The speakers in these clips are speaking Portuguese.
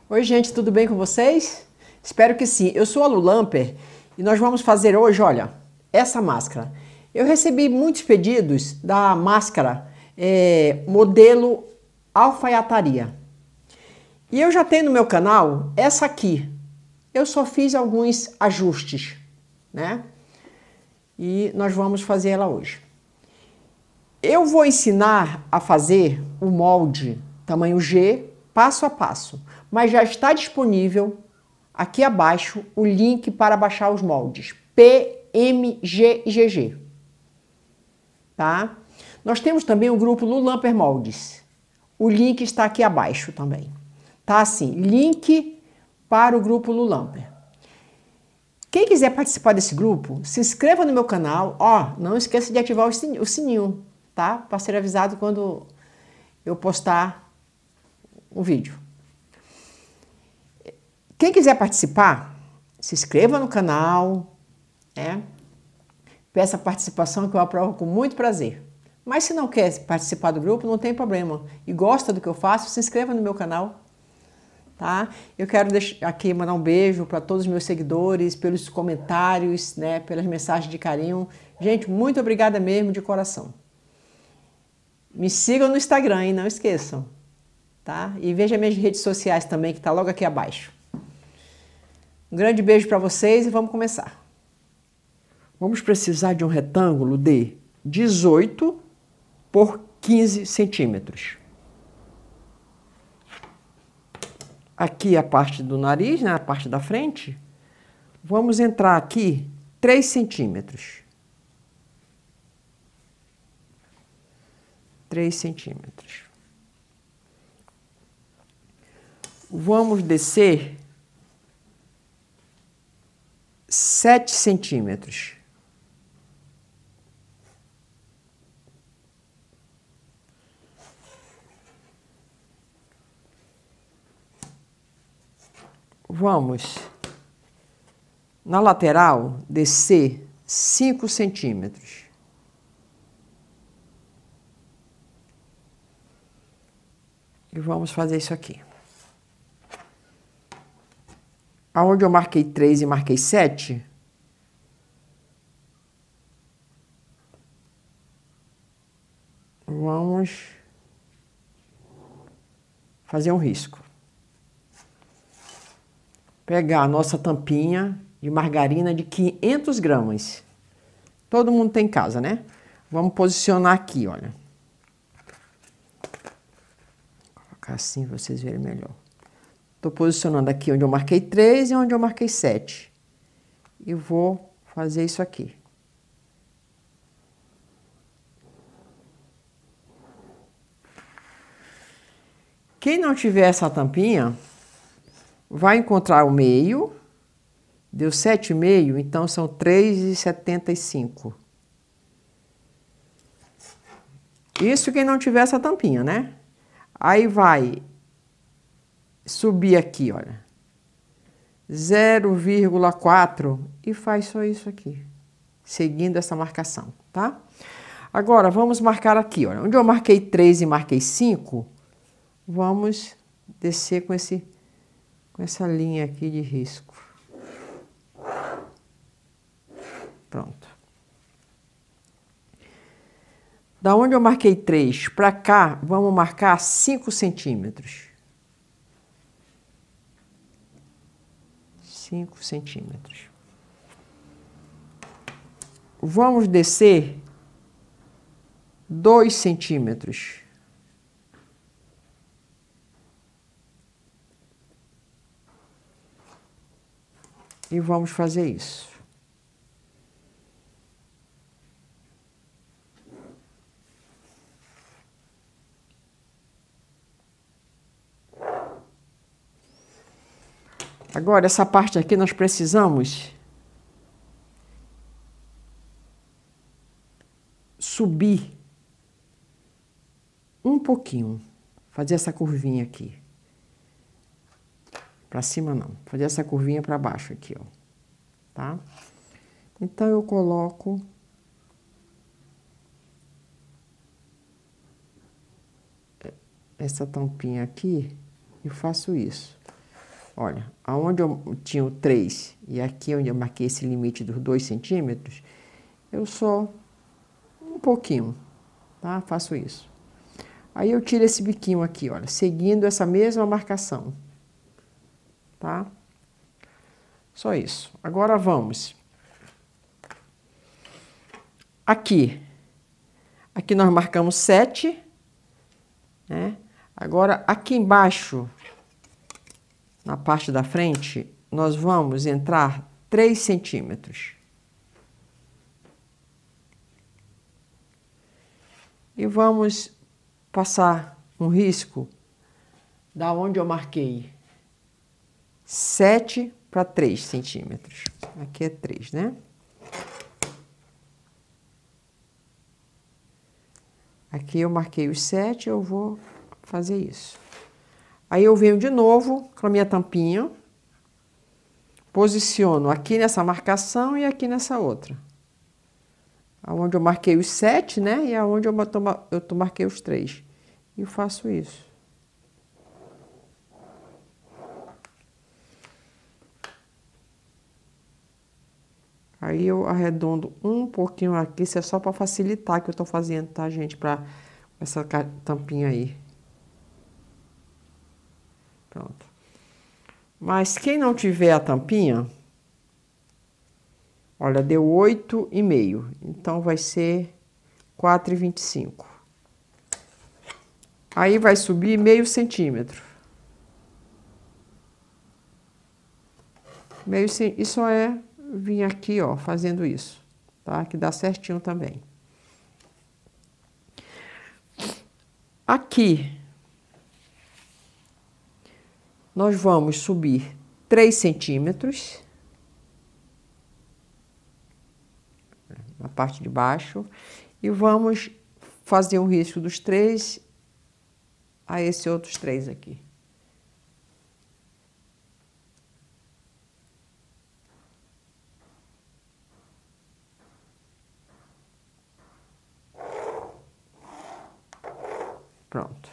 Oi, gente, tudo bem com vocês? Espero que sim. Eu sou a Lu Lamper e nós vamos fazer hoje, olha, essa máscara. Eu recebi muitos pedidos da máscara modelo alfaiataria. E eu já tenho no meu canal essa aqui. Eu só fiz alguns ajustes, né? E nós vamos fazer ela hoje. Eu vou ensinar a fazer o molde tamanho G, passo a passo, mas já está disponível aqui abaixo o link para baixar os moldes PMG e GG, tá? Nós temos também o grupo Lu Lamper Moldes. O link está aqui abaixo também. Tá assim, link para o grupo Lu Lamper. Quem quiser participar desse grupo, se inscreva no meu canal. Ó, não esqueça de ativar o sininho, tá? Para ser avisado quando eu postar o vídeo. Quem quiser participar, se inscreva no canal, né? Peça participação que eu aprovo com muito prazer. Mas se não quer participar do grupo, não tem problema. E gosta do que eu faço, se inscreva no meu canal, tá? Eu quero aqui mandar um beijo para todos os meus seguidores, pelos comentários, né? Pelas mensagens de carinho. Gente, muito obrigada mesmo de coração. Me sigam no Instagram, hein? Não esqueçam, tá? E veja minhas redes sociais também, que tá logo aqui abaixo. Um grande beijo para vocês e vamos começar. Vamos precisar de um retângulo de 18 por 15 centímetros. Aqui a parte do nariz, né, a parte da frente. Vamos entrar aqui 3 centímetros. 3 centímetros. Vamos descer 7 centímetros. Vamos, na lateral, descer 5 centímetros. E vamos fazer isso aqui. Aonde eu marquei 3 e marquei 7, vamos fazer um risco. Pegar a nossa tampinha de margarina de 500 gramas. Todo mundo tem em casa, né? Vamos posicionar aqui, olha. Vou colocar assim para vocês verem melhor. Estou posicionando aqui onde eu marquei 3 e onde eu marquei 7. E vou fazer isso aqui. Quem não tiver essa tampinha, vai encontrar o meio. Deu 7,5, então são 3,75. Isso quem não tiver essa tampinha, né? Aí vai subir aqui, olha. 0,4 e faz só isso aqui. Seguindo essa marcação, tá? Agora, vamos marcar aqui, olha. Onde eu marquei 3 e marquei 5, vamos descer com essa linha aqui de risco. Pronto. Da onde eu marquei 3 para cá, vamos marcar 5 centímetros. 5 centímetros. Vamos descer 2 centímetros. E vamos fazer isso. Agora, essa parte aqui nós precisamos subir um pouquinho, fazer essa curvinha aqui. Para cima não, fazer essa curvinha para baixo aqui, ó. Tá? Então eu coloco essa tampinha aqui e faço isso. Olha, aonde eu tinha o 3 e aqui onde eu marquei esse limite dos 2 centímetros, eu só um pouquinho, tá? Faço isso. Aí eu tiro esse biquinho aqui, olha, seguindo essa mesma marcação, tá? Só isso. Agora vamos. Aqui nós marcamos 7, né? Agora aqui embaixo, na parte da frente, nós vamos entrar 3 centímetros. E vamos passar um risco da onde eu marquei 7 para 3 centímetros. Aqui é 3, né? Aqui eu marquei os 7, eu vou fazer isso. Aí eu venho de novo com a minha tampinha, posiciono aqui nessa marcação e aqui nessa outra. Aonde eu marquei os 7, né? E aonde eu marquei os 3. E faço isso. Aí eu arredondo um pouquinho aqui, isso é só para facilitar que eu tô fazendo, tá, gente? Para essa tampinha aí. Pronto. Mas quem não tiver a tampinha, olha, deu 8,5. Então vai ser 4,25. Aí vai subir meio centímetro. Isso é vir aqui, ó, fazendo isso, tá? Que dá certinho também. Aqui, nós vamos subir 3 centímetros. Na parte de baixo. E vamos fazer um risco dos 3 a esses outros 3 aqui. Pronto.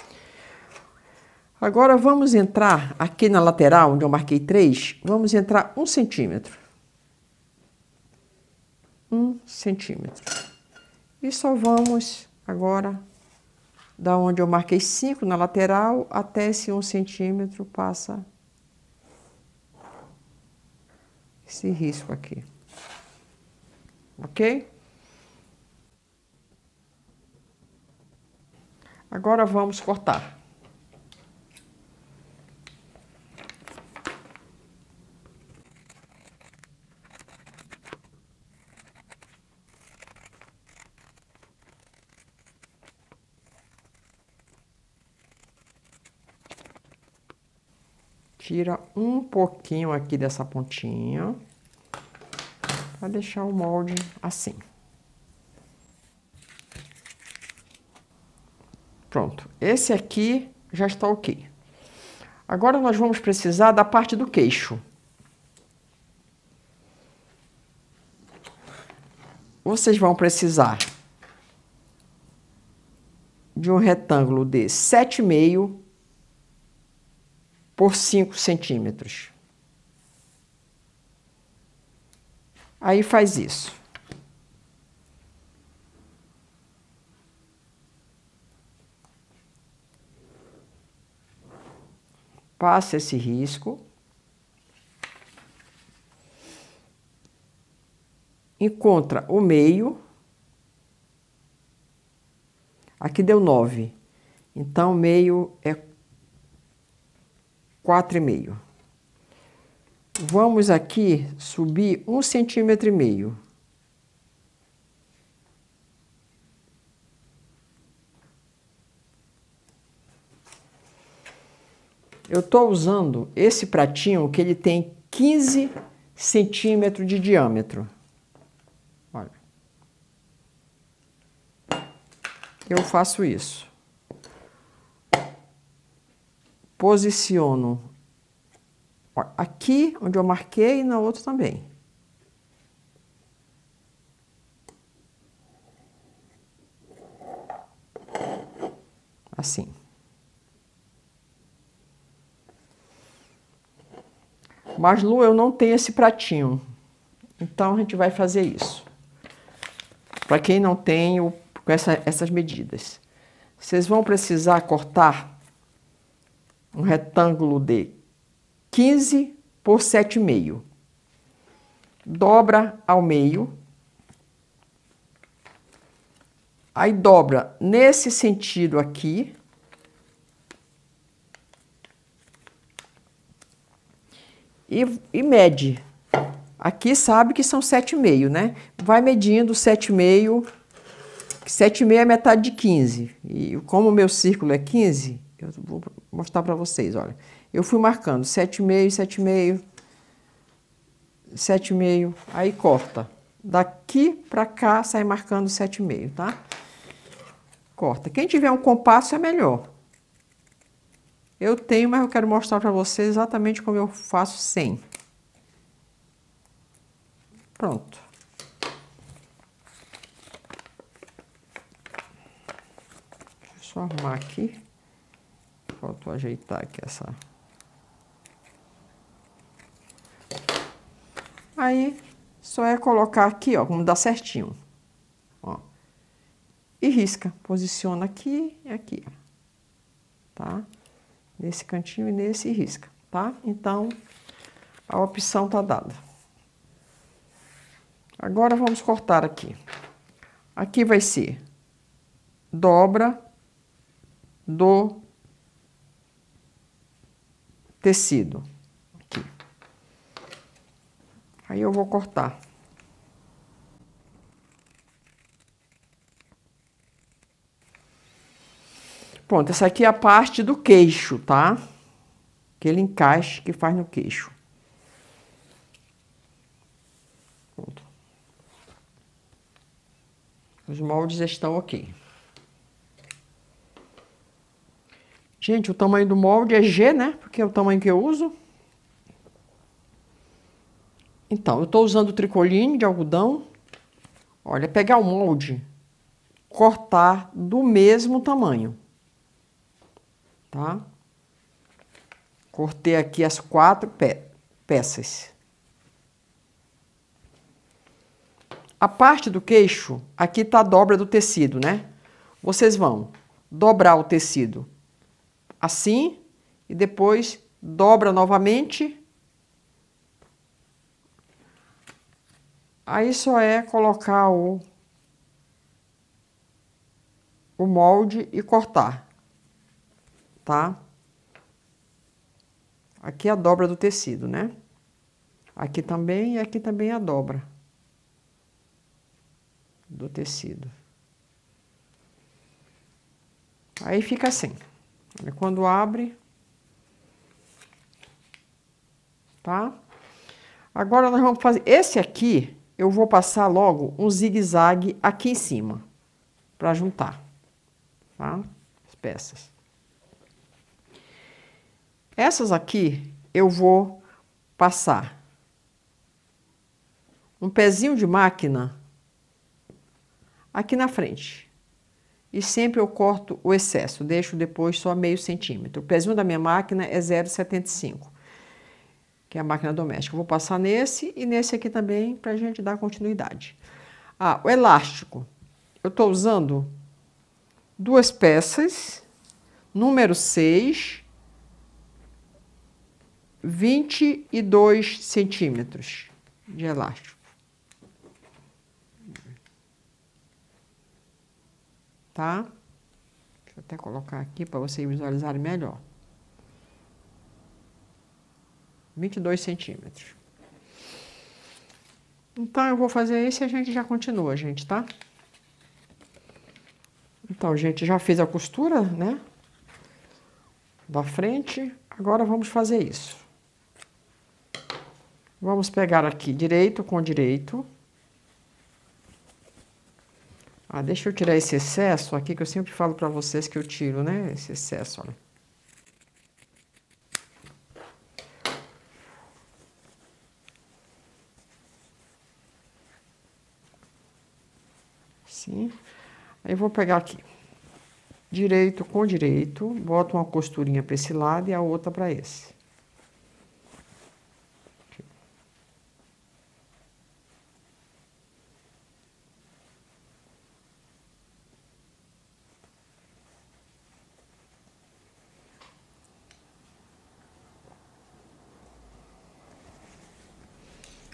Agora vamos entrar aqui na lateral, onde eu marquei 3, vamos entrar 1 centímetro. 1 centímetro. E só vamos agora, da onde eu marquei 5 na lateral, até esse 1 centímetro, passa esse risco aqui. Ok? Agora vamos cortar. Tira um pouquinho aqui dessa pontinha, para deixar o molde assim. Pronto, esse aqui já está ok. Agora nós vamos precisar da parte do queixo. Vocês vão precisar de um retângulo de 7,5 por 5 centímetros. Aí faz isso. Passa esse risco. Encontra o meio. Aqui deu 9. Então, o meio é 4,5. Vamos aqui subir 1,5 centímetro. Eu estou usando esse pratinho que ele tem 15 centímetros de diâmetro. Olha. Eu faço isso. Posiciono aqui onde eu marquei e na outra também. Assim. Mas, Lu, eu não tenho esse pratinho. Então, a gente vai fazer isso. Para quem não tem, com essas medidas. Vocês vão precisar cortar um retângulo de 15 por 7,5. Dobra ao meio. Aí dobra nesse sentido aqui. E mede. Aqui sabe que são 7,5, né? Vai medindo 7,5. 7,5 é metade de 15. E como o meu círculo é 15, eu vou mostrar para vocês, olha. Eu fui marcando 7,5, 7,5, 7,5, aí corta. Daqui para cá sai marcando 7,5, tá? Corta. Quem tiver um compasso é melhor. Eu tenho, mas eu quero mostrar para vocês exatamente como eu faço sem. Pronto. Deixa eu só arrumar aqui. Faltou ajeitar aqui essa. Aí, só é colocar aqui, ó, como dá certinho. Ó. E risca. Posiciona aqui e aqui, ó. Tá? Nesse cantinho e nesse e risca, tá? Então, a opção tá dada. Agora, vamos cortar aqui. Aqui vai ser dobra do tecido. Aqui. Aí eu vou cortar. Pronto, essa aqui é a parte do queixo, tá? Aquele encaixe que faz no queixo. Pronto. Os moldes estão ok. Gente, o tamanho do molde é G, né? Porque é o tamanho que eu uso. Então, eu estou usando tricoline de algodão. Olha, pegar o molde, cortar do mesmo tamanho. Tá? Cortei aqui as 4 peças. A parte do queixo, aqui está a dobra do tecido, né? Vocês vão dobrar o tecido assim e depois dobra novamente. Aí só é colocar o molde e cortar, tá? Aqui é a dobra do tecido, né? Aqui também e aqui também é a dobra do tecido. Aí fica assim. Quando abre, tá? Agora nós vamos fazer esse aqui. Eu vou passar logo um zigue-zague aqui em cima para juntar, tá? As peças. Essas aqui eu vou passar um pezinho de máquina aqui na frente. E sempre eu corto o excesso, deixo depois só meio centímetro. O pezinho da minha máquina é 0,75, que é a máquina doméstica. Eu vou passar nesse e nesse aqui também para a gente dar continuidade. Ah, o elástico. Eu estou usando 2 peças, número 6, 22 centímetros de elástico. Tá? Deixa eu até colocar aqui para vocês visualizarem melhor. 22 centímetros. Então, eu vou fazer esse e a gente já continua, gente, tá? Então, gente, já fiz a costura, né? Da frente. Agora, vamos fazer isso. Vamos pegar aqui direito com direito. Ah, deixa eu tirar esse excesso aqui, que eu sempre falo pra vocês que eu tiro, né? Esse excesso, olha. Assim. Aí eu vou pegar aqui. Direito com direito. Boto uma costurinha pra esse lado e a outra pra esse.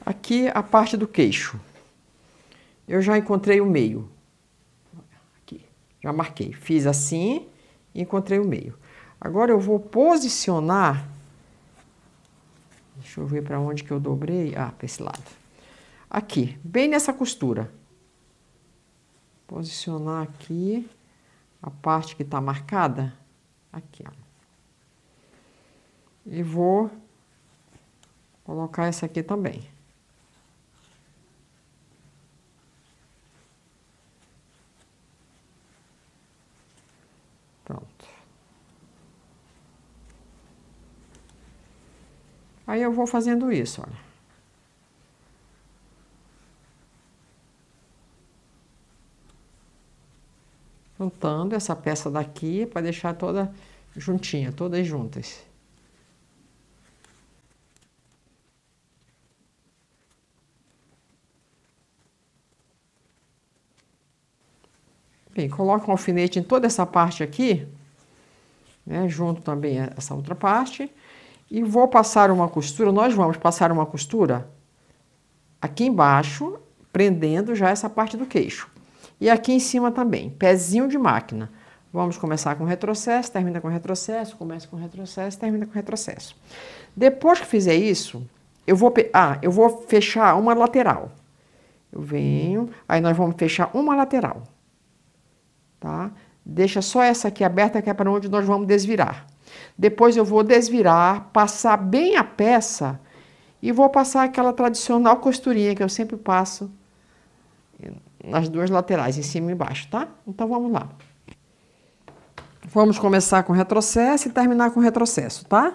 Aqui a parte do queixo. Eu já encontrei o meio. Aqui, já marquei. Fiz assim e encontrei o meio. Agora eu vou posicionar. Deixa eu ver para onde que eu dobrei. Ah, para esse lado. Aqui, bem nessa costura. Posicionar aqui a parte que está marcada. Aqui, ó. E vou colocar essa aqui também. Pronto. Aí eu vou fazendo isso, olha. Juntando essa peça daqui para deixar toda juntinha, todas juntas. Bem, coloco um alfinete em toda essa parte aqui, né, junto também essa outra parte, e vou passar uma costura. Nós vamos passar uma costura aqui embaixo, prendendo já essa parte do queixo. E aqui em cima também, pezinho de máquina. Vamos começar com retrocesso, termina com retrocesso, começa com retrocesso, termina com retrocesso. Depois que fizer isso, eu vou fechar uma lateral. Eu venho, aí nós vamos fechar uma lateral. Tá? Deixa só essa aqui aberta, que é para onde nós vamos desvirar. Depois eu vou desvirar, passar bem a peça e vou passar aquela tradicional costurinha que eu sempre passo nas duas laterais, em cima e embaixo, tá? Então vamos lá. Vamos começar com retrocesso e terminar com retrocesso, tá?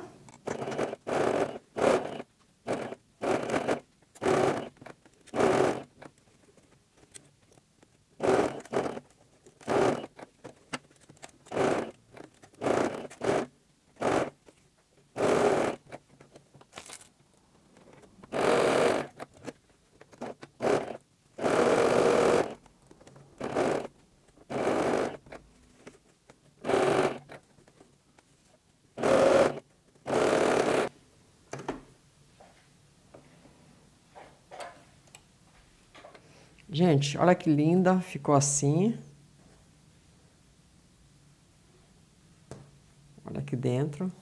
Gente, olha que linda, ficou assim. Olha aqui dentro.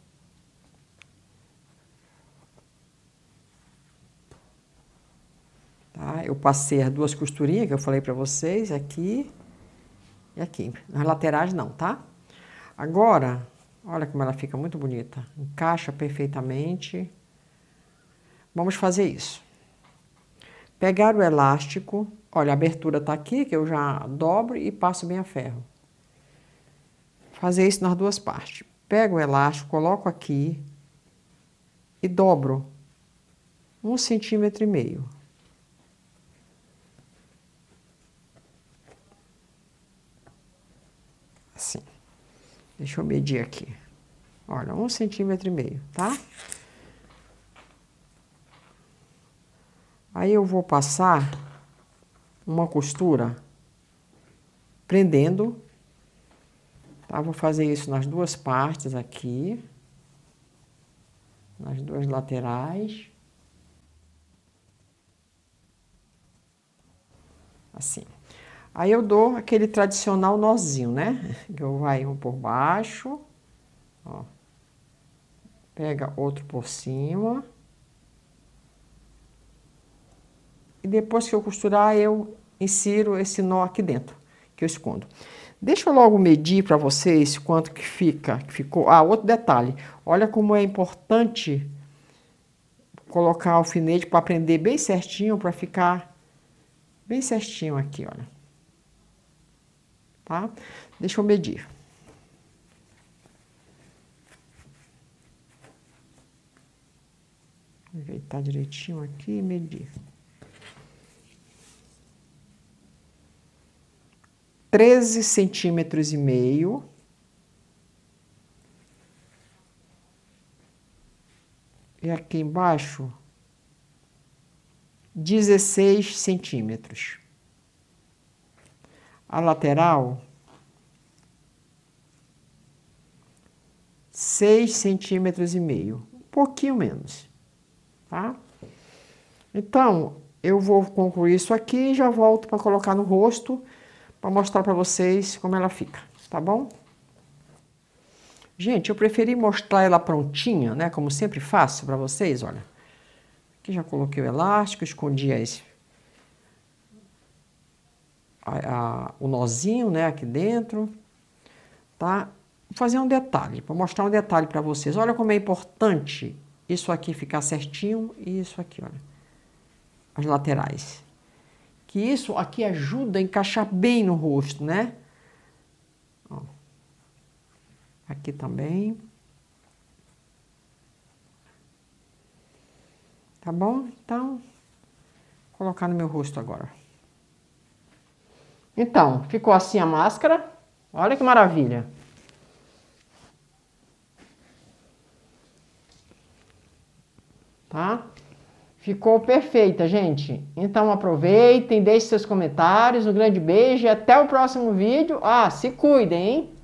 Tá? Eu passei as duas costurinhas que eu falei pra vocês, aqui e aqui. Nas laterais não, tá? Agora, olha como ela fica muito bonita. Encaixa perfeitamente. Vamos fazer isso. Pegar o elástico, olha, a abertura tá aqui, que eu já dobro e passo bem a ferro. Fazer isso nas duas partes. Pego o elástico, coloco aqui e dobro 1,5 centímetros. Assim. Deixa eu medir aqui. Olha, 1,5 centímetros, tá? Aí eu vou passar uma costura prendendo, tá? Vou fazer isso nas duas partes aqui, nas duas laterais. Assim. Aí eu dou aquele tradicional nozinho, né? Que eu vai um por baixo, ó. Pega outro por cima. E depois que eu costurar, eu insiro esse nó aqui dentro, que eu escondo. Deixa eu logo medir para vocês quanto que ficou. Ah, outro detalhe. Olha como é importante colocar alfinete para prender bem certinho, para ficar bem certinho aqui, olha. Tá? Deixa eu medir. Ajeitar direitinho aqui e medir. 13,5 centímetros. E aqui embaixo, 16 centímetros. A lateral, 6,5 centímetros. Um pouquinho menos, tá? Então, eu vou concluir isso aqui e já volto para colocar no rosto, para mostrar para vocês como ela fica, tá bom? Gente, eu preferi mostrar ela prontinha, né? Como sempre faço para vocês, olha. Aqui já coloquei o elástico, escondi o nozinho, né? Aqui dentro, tá? Vou fazer um detalhe, para mostrar um detalhe para vocês. Olha como é importante isso aqui ficar certinho e isso aqui, olha. As laterais. Que isso aqui ajuda a encaixar bem no rosto, né? Ó. Aqui também. Tá bom? Então, vou colocar no meu rosto agora. Então, ficou assim a máscara. Olha que maravilha. Tá? Ficou perfeita, gente. Então aproveitem, deixem seus comentários. Um grande beijo e até o próximo vídeo. Ah, se cuidem, hein?